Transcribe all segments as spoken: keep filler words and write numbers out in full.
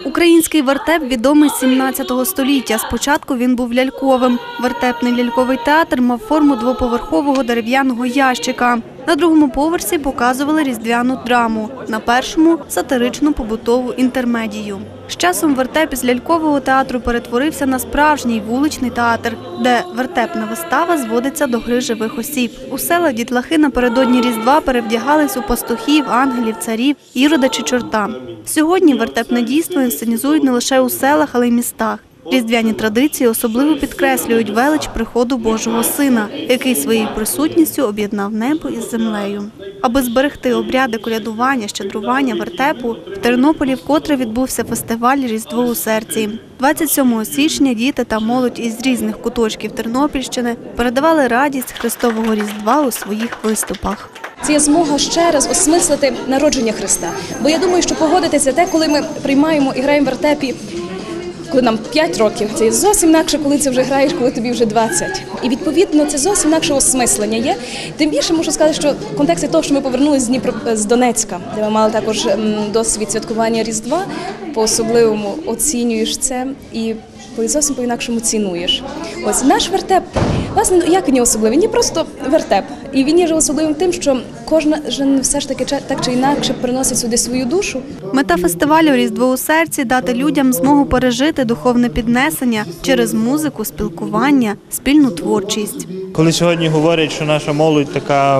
Український вертеп відомий з сімнадцятого століття. Спочатку він був ляльковим. Вертепний ляльковий театр мав форму двоповерхового дерев'яного ящика. На другому поверсі показували різдвяну драму, на першому – сатиричну побутову інтермедію. З часом вертеп із лялькового театру перетворився на справжній вуличний театр, де вертепна вистава зводиться до гри живих осіб. У селах дітлахи напередодні Різдва перевдягались у пастухів, ангелів, царів, ірода чи чорта. Сьогодні вертепне дійство інсценізують не лише у селах, але й містах. Різдвяні традиції особливо підкреслюють велич приходу Божого Сина, який своєю присутністю об'єднав небо із землею. Аби зберегти обряди колядування, щедрування, вертепу, в Тернополі вкотре відбувся фестиваль «Різдво у серці». двадцять сьомого січня діти та молодь із різних куточків Тернопільщини передавали радість Христового Різдва у своїх виступах. Це є змога ще раз осмислити народження Христа. Бо я думаю, що погодитися те, коли ми приймаємо і граємо в вертепі, коли нам п'ять років, це зовсім інакше, коли це вже граєш, коли тобі вже двадцять. І відповідно це зовсім інакше осмислення є. Тим більше можу сказати, що в контексті того, що ми повернулися з Дніпро, з Донецька, де ми мали також досвід святкування Різдва, по-особливому оцінюєш це і зовсім по-інакшому цінуєш. Ось наш вертеп, власне, як він є особливий? Він є просто вертеп. І він є особливим тим, що кожен все ж таки так чи інакше приносить сюди свою душу. Мета фестивалю «Різдво у серці» – дати людям змогу пережити духовне піднесення через музику, спілкування, спільну творчість. Коли сьогодні говорять, що наша молодь така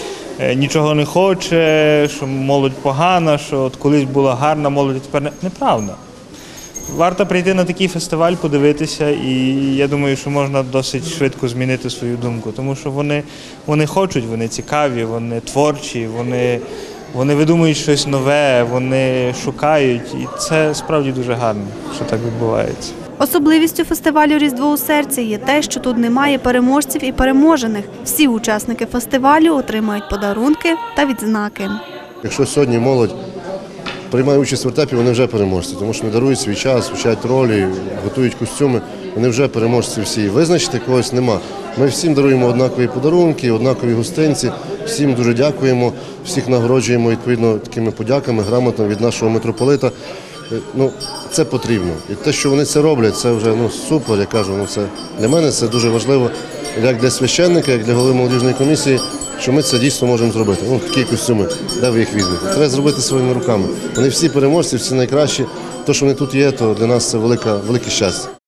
нічого не хоче, що молодь погана, що от колись була гарна молодь, а тепер не... неправда. Варто прийти на такий фестиваль, подивитися, і я думаю, що можна досить швидко змінити свою думку, тому що вони, вони хочуть, вони цікаві, вони творчі, вони, вони видумують щось нове, вони шукають, і це справді дуже гарно, що так відбувається. Особливістю фестивалю «Різдво у серці» є те, що тут немає переможців і переможених. Всі учасники фестивалю отримають подарунки та відзнаки. Якщо сьогодні молодь приймає участь в вертепі, вони вже переможці, тому що вони дарують свій час, вчать ролі, готують костюми, вони вже переможці всі. Визначити когось нема. Ми всім даруємо однакові подарунки, однакові гостинці, всім дуже дякуємо, всіх нагороджуємо відповідно такими подяками, грамотами від нашого митрополита. Ну, це потрібно. І те, що вони це роблять, це вже ну, супер, я кажу, ну, це, для мене це дуже важливо, як для священника, як для голови молодіжної комісії, що ми це дійсно можемо зробити. Ну, такі костюми, де ви їх візьмете? Треба зробити своїми руками. Вони всі переможці, всі найкращі. Те, що вони тут є, то для нас це велика, велике щастя.